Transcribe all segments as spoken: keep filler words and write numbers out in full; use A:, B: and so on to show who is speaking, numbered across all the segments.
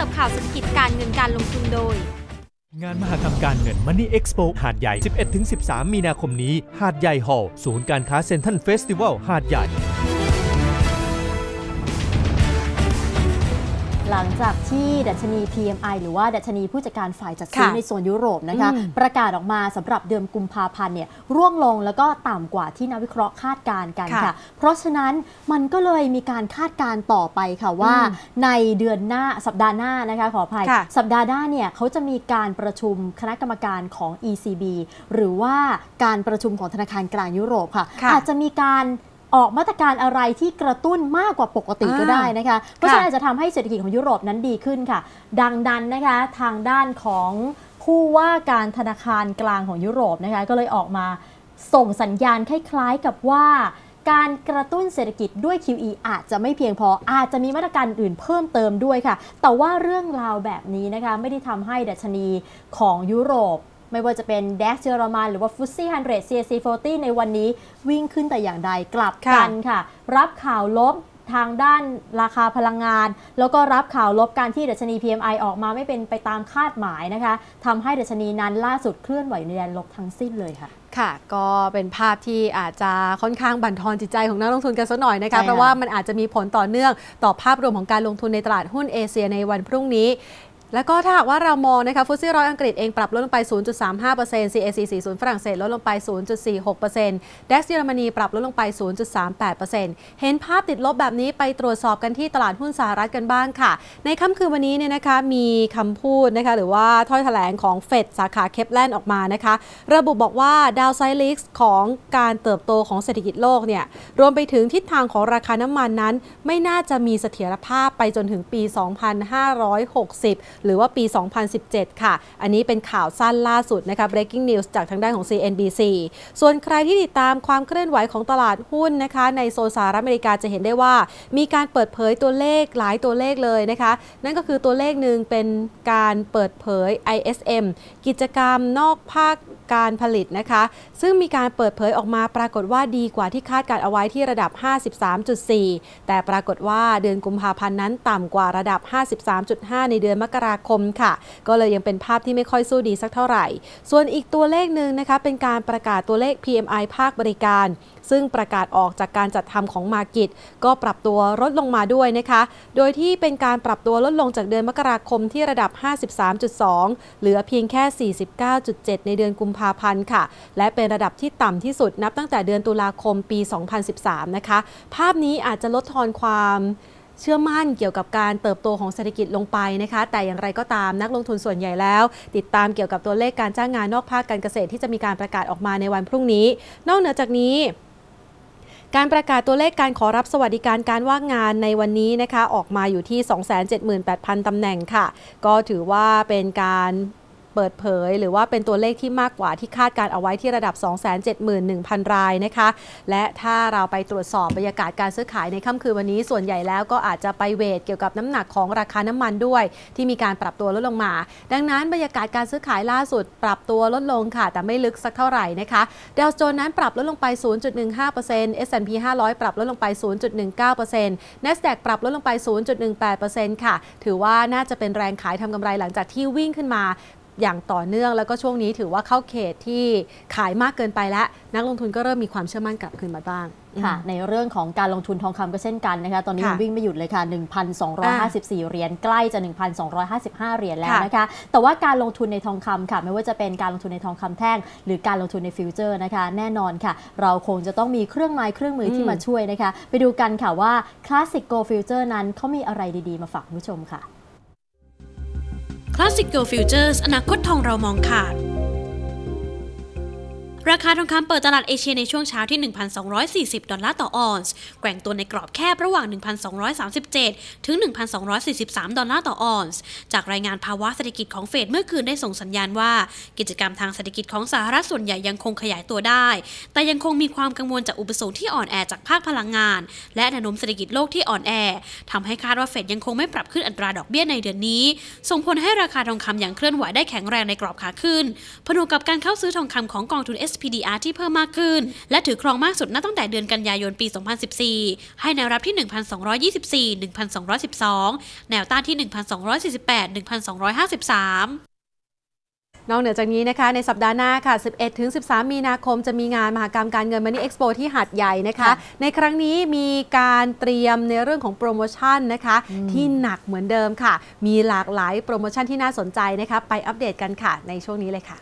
A: สิร์ฟข่าวเศรษฐกิจการเงินการลงทุนโดย
B: งานมหกรรมการเงิน Money Expo หาดใหญ่ สิบเอ็ดถึงสิบสาม มีนาคมนี้หาดใหญ่ฮอลล์ศูนย์การค้าเซ็นทรัลเฟสติวัลหาดใหญ่
C: หลังจากที่ดัชนี พี เอ็ม ไอ หรือว่าดัชนีผู้จัดการฝ่ายจัดซื้อในโซนยุโรปนะคะประกาศออกมาสำหรับเดือนกุมภาพันธ์เนี่ยร่วงลงแล้วก็ต่ำกว่าที่นักวิเคราะห์คาดการณ์กันค่ะเพราะฉะนั้นมันก็เลยมีการคาดการณ์ต่อไปค่ะว่าในเดือนหน้าสัปดาห์หน้านะคะขออภัยสัปดาห์หน้าเนี่ยเขาจะมีการประชุมคณะกรรมการของ อี ซี บี หรือว่าการประชุมของธนาคารกลางยุโรปค่ะอาจจะมีการออกมาตรการอะไรที่กระตุ้นมากกว่าปกติก็ได้นะคะเพราะฉะนั้นจะทำให้เศรษฐกิจของยุโรปนั้นดีขึ้นค่ะดังนั้นนะคะทางด้านของผู้ว่าการธนาคารกลางของยุโรปนะคะก็เลยออกมาส่งสัญญาณคล้ายๆกับว่าการกระตุ้นเศรษฐกิจด้วย คิว อี อาจจะไม่เพียงพออาจจะมีมาตรการอื่นเพิ่มเติมด้วยค่ะแต่ว่าเรื่องราวแบบนี้นะคะไม่ได้ทำให้ดัชนีของยุโรปไม่ว่าจะเป็น ดัค เยอรมันหรือว่า ฟุตซี่ ห้าร้อย ซี เอส ซี สี่สิบ ในวันนี้วิ่งขึ้นแต่อย่างใดกลับกันค่ะรับข่าวลบทางด้านราคาพลังงานแล้วก็รับข่าวลบการที่ดัชนี พี เอ็ม ไอ ออกมาไม่เป็นไปตามคาดหมายนะคะทำให้ดัชนีนั้นล่าสุดเคลื่อนไหวในแดนลบทั้งสิ้นเลยค่ะ
D: ค่ะก็เป็นภาพที่อาจจะค่อนข้างบั่นทอนจิตใจของนักลงทุนกันสักหน่อยนะคะเพราะว่ามันอาจจะมีผลต่อเนื่องต่อภาพรวมของการลงทุนในตลาดหุ้นเอเชียในวันพรุ่งนี้แล้วก็ถ้าหากว่าเรามองนะคะฟุตซี่ร้อยอังกฤษเองปรับลดลงไป ศูนย์จุดสามห้าเปอร์เซ็นต์ ซี เอ ซี สี่สิบ ฝรั่งเศสลดลงไป ศูนย์จุดสี่หกเปอร์เซ็นต์ ดัค เยอรมนีปรับลดลงไป ศูนย์จุดสามแปดเปอร์เซ็นต์ เห็นภาพติดลบแบบนี้ไปตรวจสอบกันที่ตลาดหุ้นสหรัฐกันบ้างค่ะในค่ำคืนวันนี้เนี่ยนะคะมีคำพูดนะคะหรือว่าถ้อยแถลงของเฟดสาขาเคปแลนด์ออกมานะคะระบุบอกว่าดาวไซด์ริสก์ของการเติบโตของเศรษฐกิจโลกเนี่ยรวมไปถึงทิศทางของราคาน้ำมันนั้นไม่น่าจะมีเสถียรภาพไปจนถึงปี สองพันห้าร้อยหกสิบ หรือว่าปี สองพันสิบเจ็ด ค่ะ อันนี้เป็นข่าวสั้นล่าสุดนะคะ breaking news จากทางด้านของ ซี เอ็น บี ซี ส่วนใครที่ติดตามความเคลื่อนไหวของตลาดหุ้นนะคะในโซนสหรัฐอเมริกาจะเห็นได้ว่ามีการเปิดเผยตัวเลขหลายตัวเลขเลยนะคะนั่นก็คือตัวเลขหนึ่งเป็นการเปิดเผย ไอ เอส เอ็ม กิจกรรมนอกภาคการผลิตนะคะซึ่งมีการเปิดเผยออกมาปรากฏว่าดีกว่าที่คาดการเอาไว้ที่ระดับ ห้าสิบสามจุดสี่ แต่ปรากฏว่าเดือนกุมภาพันธ์นั้นต่ำกว่าระดับ ห้าสิบสามจุดห้า ในเดือนมกราคมค่ะก็เลยยังเป็นภาพที่ไม่ค่อยสู้ดีสักเท่าไหร่ส่วนอีกตัวเลขหนึ่งนะคะเป็นการประกาศตัวเลข พี เอ็ม ไอ ภาคบริการซึ่งประกาศออกจากการจัดทำของ Markit ก็ปรับตัวลดลงมาด้วยนะคะโดยที่เป็นการปรับตัวลดลงจากเดือนมกราคมที่ระดับ ห้าสิบสามจุดสอง เหลือเพียงแค่ สี่สิบเก้าจุดเจ็ด ในเดือนกุมภาพันธ์ค่ะและเป็นระดับที่ต่ำที่สุดนับตั้งแต่เดือนตุลาคมปี สองพันสิบสาม นะคะภาพนี้อาจจะลดทอนความเชื่อมั่นเกี่ยวกับการเติบโตของเศรษฐกิจลงไปนะคะแต่อย่างไรก็ตามนักลงทุนส่วนใหญ่แล้วติดตามเกี่ยวกับตัวเลขการจ้างงานนอกภาคการเกษตรที่จะมีการประกาศออกมาในวันพรุ่งนี้นอกเหนือจากนี้การประกาศตัวเลขการขอรับสวัสดิการการว่างงานในวันนี้นะคะออกมาอยู่ที่ สองแสนเจ็ดหมื่นแปดพัน ตำแหน่งค่ะก็ถือว่าเป็นการเปิดเผยหรือว่าเป็นตัวเลขที่มากกว่าที่คาดการเอาไว้ที่ระดับ สองแสนเจ็ดหมื่นหนึ่งพัน รายนะคะและถ้าเราไปตรวจสอบบรรยากาศการซื้อขายในค่ำคืนวันนี้ส่วนใหญ่แล้วก็อาจจะไปเวทเกี่ยวกับน้ำหนักของราคาน้ำมันด้วยที่มีการปรับตัวลดลงมาดังนั้นบรรยากาศการซื้อขายล่าสุดปรับตัวลดลงค่ะแต่ไม่ลึกสักเท่าไหร่นะคะดาวโจนส์นั้นปรับลดลงไป ศูนย์จุดหนึ่งห้าเปอร์เซ็นต์ เอส แอนด์ พี ห้าร้อยปรับลดลงไป ศูนย์จุดหนึ่งเก้าเปอร์เซ็นต์ NASDAQ ปรับลดลงไป ศูนย์จุดหนึ่งแปดเปอร์เซ็นต์ ค่ะถือว่าน่าจะเป็นแรงขายทำกำไรหลังจากที่วิ่งขึ้นมาอย่างต่อเนื่องแล้วก็ช่วงนี้ถือว่าเข้าเขตที่ขายมากเกินไปแล้วนักลงทุนก็เริ่มมีความเชื่อมั่นกลับคืนมาบ้าง
C: ค่ะในเรื่องของการลงทุนทองคำก็เช่นกันนะคะตอนนี้มันวิ่งไม่หยุดเลยค่ะ หนึ่งพันสองร้อยห้าสิบสี่ เหรียญใกล้จะ หนึ่งพันสองร้อยห้าสิบห้า เหรียญแล้วนะคะแต่ว่าการลงทุนในทองคำค่ะไม่ว่าจะเป็นการลงทุนในทองคำแท่งหรือการลงทุนในฟิวเจอร์นะคะแน่นอนค่ะเราคงจะต้องมีเครื่องไม้เครื่องมือที่มาช่วยนะคะไปดูกันค่ะว่า Classic Gold Future นั้นเขามีอะไรดีๆมาฝากผู้ชมค่ะ
A: Classic Gold Futures อนาคตทองเรามองขาดราคาทองคำเปิดตลาดเอเชียในช่วงเช้าที่ หนึ่งพันสองร้อยสี่สิบ ดอลลาร์ต่อออนซ์แกว่งตัวในกรอบแคบระหว่าง หนึ่งพันสองร้อยสามสิบเจ็ด ถึง หนึ่งพันสองร้อยสี่สิบสาม ดอลลาร์ต่อออนซ์จากรายงานภาวะเศรษฐกิจของเฟดเมื่อคืนได้ส่งสัญญาณว่ากิจกรรมทางเศรษฐกิจของสหรัฐส่วนใหญ่ยังคงขยายตัวได้แต่ยังคงมีความกังวลจากอุปสงค์ที่อ่อนแอจากภาคพลังงานและแนวโน้มเศรษฐกิจโลกที่อ่อนแอทำให้คาดว่าเฟดยังคงไม่ปรับขึ้นอัตราดอกเบี้ยในเดือนนี้ส่งผลให้ราคาทองคำยังเคลื่อนไหวได้แข็งแรงในกรอบขาขึ้นผนวกกับการเข้าซื้อทองคำของกองทุน เอสส พี ดี อาร์ ที่เพิ่มมากขึ้นและถือครองมากสุดนับตั้งแต่เดือนกันยายนปี สองพันสิบสี่ ให้แนวรับที่ หนึ่งพันสองร้อยยี่สิบสี่ หนึ่งพันสองร้อยสิบสอง แนวต้านที่ หนึ่งพันสองร้อยสี่สิบแปด หนึ่งพันสองร้อยห้าสิบสาม
D: นอกเหนือจากนี้นะคะในสัปดาห์หน้าค่ะ สิบเอ็ดถึงสิบสาม มีนาคมจะมีงานมหกรรมการเงิน Money Expo ที่หาดใหญ่นะคะในครั้งนี้มีการเตรียมในเรื่องของโปรโมชั่นนะคะที่หนักเหมือนเดิมค่ะมีหลากหลายโปรโมชั่นที่น่าสนใจนะคะไปอัปเดตกันค่ะในช่วงนี้เลยค่ะ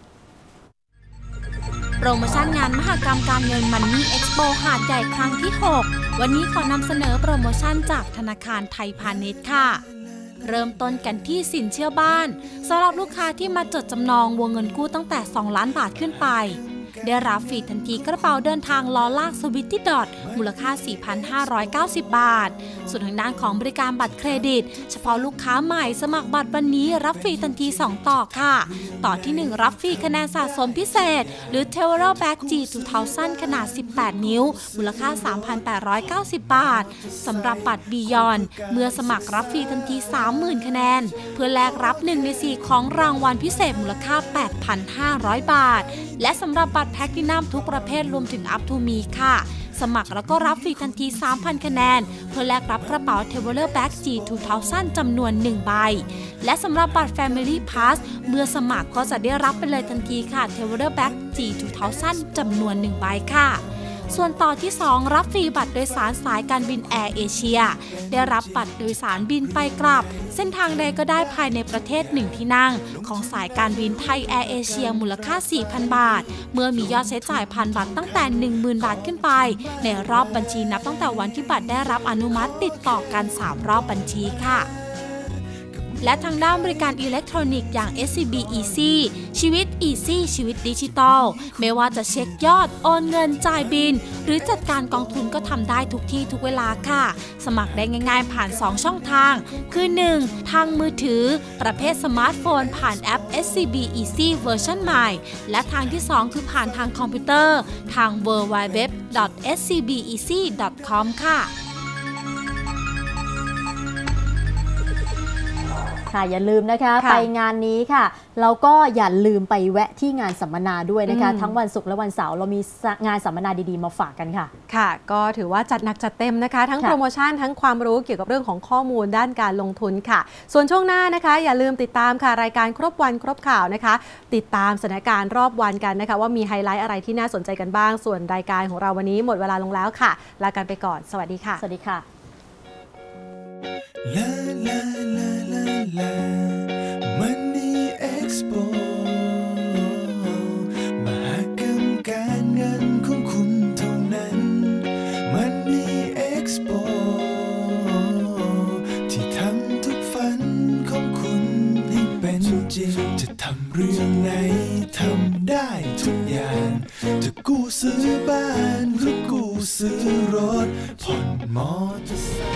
E: โปรโมชั่นงานมหกรรมการเงิน Money Expo หาดใหญ่ครั้งที่ หก วันนี้ขอนำเสนอโปรโมชั่นจากธนาคารไทยพาณิชย์ค่ะเริ่มต้นกันที่สินเชื่อบ้านสำหรับลูกค้าที่มาจดจำนองวงเงินกู้ตั้งแต่สองล้านบาทขึ้นไปได้รับฟรีทันทีกระเป๋าเดินทางล้อลากสวิตตี้ดอทมูลค่า สี่พันห้าร้อยเก้าสิบ บาทส่วนทางด้านของบริการบัตรเครดิตเฉพาะลูกค้าใหม่สมัครบัตรวันนี้รับฟรีทันทีสองต่อค่ะต่อที่หนึ่งรับฟรีคะแนนสะสมพิเศษหรือ Traveler Bag จี สองพัน ขนาดสิบแปดนิ้วมูลค่า สามพันแปดร้อยเก้าสิบ บาทสำหรับบัตร Beyond เมื่อสมัครรับฟรีทันที สามหมื่น คะแนนเพื่อแลกรับหนึ่งในสี่ของรางวัลพิเศษมูลค่า แปดพันห้าร้อย บาทและสำหรับบัตรแพลทินัมทุกประเภทรวมถึง Up to Me ค่ะสมัครแล้วก็รับฟรีทันที สามพัน คะแนนเพื่อแลกรับกระเป๋า Traveler Bag จี สองพัน จำนวนหนึ่งใบและสำหรับบัตร Family Pass เมื่อสมัครก็จะได้รับไปเลยทันทีค่ะ Traveler Bag จี สองพัน จำนวนหนึ่งใบค่ะส่วนต่อที่สองรับฟรีบัตรโดยสารสายการบินแอร์เอเชียได้รับบัตรโดยสารบินไปกลับเส้นทางใดก็ได้ภายในประเทศหนึ่งที่นั่งของสายการบินไทยแอร์เอเชียมูลค่า สี่พัน บาทเมื่อมียอดใช้จ่ายพันบัตรตั้งแต่ หนึ่งหมื่น บาทขึ้นไปในรอบบัญชีนับตั้งแต่วันที่บัตรได้รับอนุมัติติดต่อกันสามรอบบัญชีค่ะและทางด้านบริการอิเล็กทรอนิกส์อย่าง เอส ซี บี Easy ชีวิต Easy ชีวิตดิจิทัลไม่ว่าจะเช็คยอดโอนเงินจ่ายบิลหรือจัดการกองทุนก็ทำได้ทุกที่ทุกเวลาค่ะสมัครได้ง่ายๆผ่านสองช่องทางคือหนึ่งทางมือถือประเภทสมาร์ทโฟนผ่านแอป เอส ซี บี Easy เวอร์ชันใหม่และทางที่สองคือผ่านทางคอมพิวเตอร์ทาง ดับเบิลยู ดับเบิลยู ดับเบิลยู ดอท เอส ซี บี อีซี ดอท คอม ค่ะ
C: ค่ะอย่าลืมนะคะไปงานนี้ค่ะแล้วก็อย่าลืมไปแวะที่งานสัมมนาด้วยนะคะทั้งวันศุกร์และวันเสาร์เรามีงานสัมมนาดีๆมาฝากกันค่ะ
D: ค่ะก็ถือว่าจัดหนักจัดเต็มนะคะทั้งโปรโมชั่นทั้งความรู้เกี่ยวกับเรื่องของข้อมูลด้านการลงทุนค่ะส่วนช่วงหน้านะคะอย่าลืมติดตามค่ะรายการครบวันครบข่าวนะคะติดตามสถานการณ์รอบวันกันนะคะว่ามีไฮไลท์อะไรที่น่าสนใจกันบ้างส่วนรายการของเราวันนี้หมดเวลาลงแล้วค่ะลากันไปก่อนสวัสดีค่ะ
C: สวัสดีค่ะ
F: La la la la la Money Expo มหกรรมการเงินของคุณเท่านั้น Money Expo ที่ทำทุกฝันของคุณให้เป็นจริงจะทำเรื่องไหนทำได้ทุกอย่างจะกู้ซื้อบ้านหรือกู้ซื้อรถผ่อนมอเตอร์ไซค์